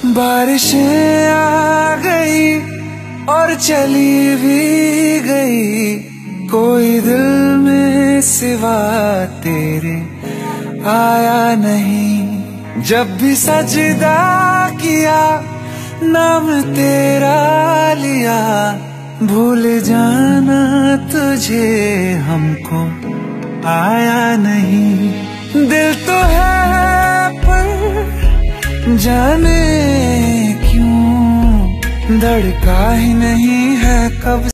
बारिशें आ गई और चली भी गई, कोई दिल में सिवा तेरे आया नहीं। जब भी सजदा किया नाम तेरा लिया, भूल जाना तुझे हमको आया नहीं। दिल तो है पर जाने क्यों धड़का ही नहीं है कब